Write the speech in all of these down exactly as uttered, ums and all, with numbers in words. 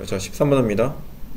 자, 십삼 번입니다.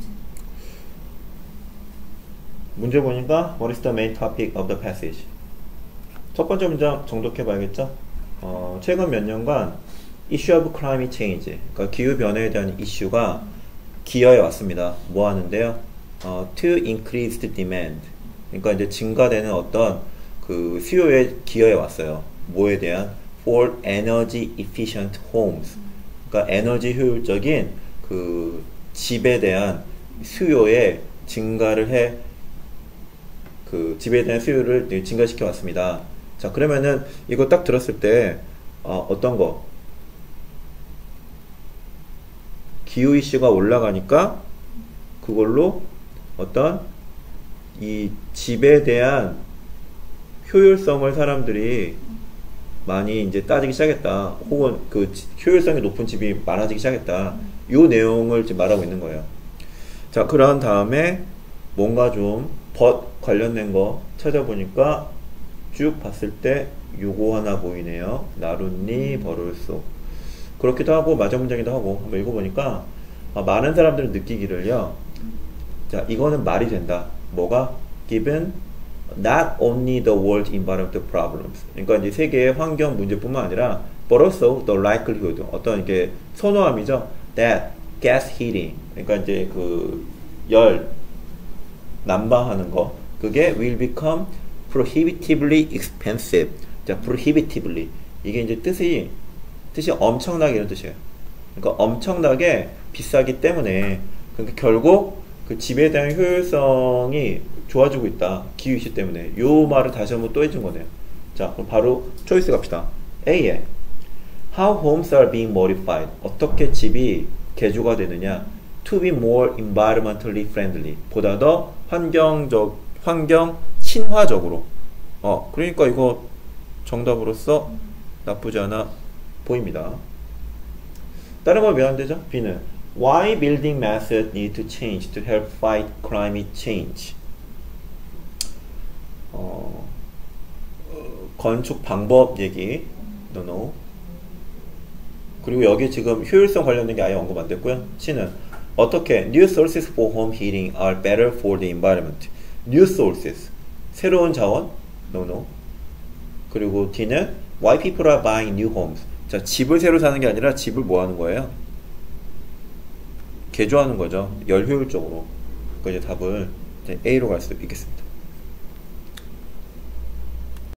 문제 보니까 What is the main topic of the passage? 첫 번째 문장 정독해 봐야겠죠? 어, 최근 몇 년간 issue of climate change, 그러니까 기후변화에 대한 이슈가 기여해 왔습니다. 뭐 하는데요? 어, to increased demand. 그러니까 이제 증가되는 어떤 그 수요에 기여해 왔어요. 뭐에 대한? for energy efficient homes. 그러니까 에너지 효율적인 그 집에 대한 수요에 증가를 해, 그 집에 대한 수요를 증가시켜 왔습니다. 자, 그러면은 이거 딱 들었을 때 어, 어떤 거? 기후 이슈가 올라가니까 그걸로 어떤 이 집에 대한 효율성을 사람들이 많이 이제 따지기 시작했다. 혹은 그 효율성이 높은 집이 많아지기 시작했다. 요 내용을 지금 말하고 있는 거예요. 자, 그런 다음에 뭔가 좀 벗 관련된 거 찾아보니까 쭉 봤을 때 요거 하나 보이네요. 나룻니 버를소. 그렇기도 하고 맞아 문장이기도 하고 한번 읽어보니까 아, 많은 사람들은 느끼기를요. 자, 이거는 말이 된다. 뭐가? Given not only the world environmental problems. 그러니까 이제 세계의 환경 문제뿐만 아니라 but also the likelihood. 어떤 이게 선호함이죠. That gas heating. 그러니까 이제 그 열 난방하는 거. 그게 will become prohibitively expensive. 자, prohibitively. 이게 이제 뜻이 뜻이 엄청나게 이런 뜻이에요. 그러니까 엄청나게 비싸기 때문에 그러니까 결국 그 집에 대한 효율성이 좋아지고 있다. 기후 이슈 때문에. 요 말을 다시 한번 또 해준 거네요. 자, 그럼 바로 초이스 갑시다. A에 How homes are being modified. 어떻게 집이 개조가 되느냐. To be more environmentally friendly. 보다 더 환경적, 환경 친화적으로. 어, 그러니까 이거 정답으로서 나쁘지 않아 보입니다. 다른 거 왜 안 되죠? B는 Why building methods need to change to help fight climate change? 어, 어, 건축 방법 얘기. No, no. 그리고 여기 지금 효율성 관련된 게 아예 언급 안 됐고요. C는 어떻게 New sources for home heating are better for the environment. New sources. 새로운 자원. No, no. 그리고 D는 Why people are buying new homes. 자, 집을 새로 사는 게 아니라 집을 뭐 하는 거예요? 개조하는 거죠. 열 효율적으로. 그 이제 답을 A로 갈 수도 있겠습니다.